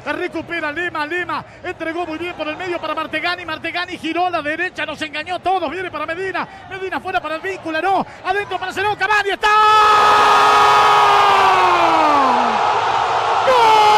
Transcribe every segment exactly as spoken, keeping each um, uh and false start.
La recupera Lema, Lema entregó muy bien por el medio para Martegani, Martegani giró a la derecha, nos engañó a todos, viene para Medina, Medina fuera para el vínculo, no, adentro para Zenón, Cavani, ¡está! ¡Gol!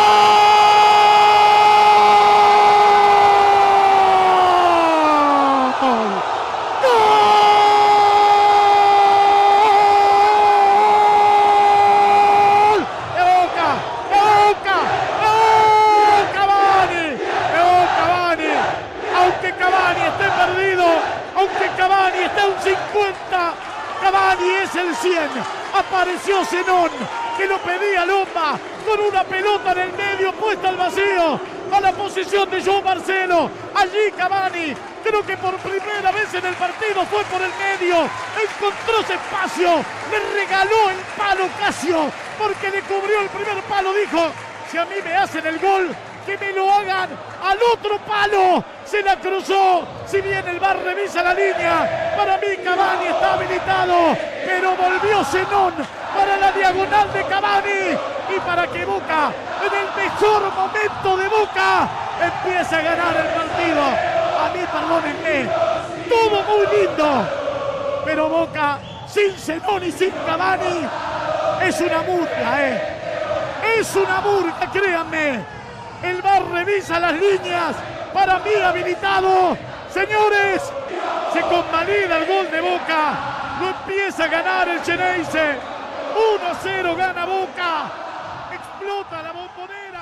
Aunque Cavani está un cincuenta, Cavani es el cien. Apareció Zenón, que lo pedía Lomba, con una pelota en el medio puesta al vacío, a la posición de João Marcelo. Allí Cavani, creo que por primera vez en el partido fue por el medio, encontró ese espacio, le regaló el palo Casio, porque le cubrió el primer palo, dijo, si a mí me hacen el gol, que me lo hagan al otro palo. Se la cruzó, si bien el V A R revisa la línea, para mí Cavani está habilitado, pero volvió Zenón para la diagonal de Cavani y para que Boca, en el mejor momento de Boca, empiece a ganar el partido. A mí, perdónenme, todo muy lindo, pero Boca sin Zenón y sin Cavani es una murga, ¿eh? Es una murga, créanme. El V A R revisa las líneas, para mí habilitado. Señores, se convalida el gol de Boca, lo empieza a ganar el Xeneize. uno a cero gana Boca, explota la Bombonera.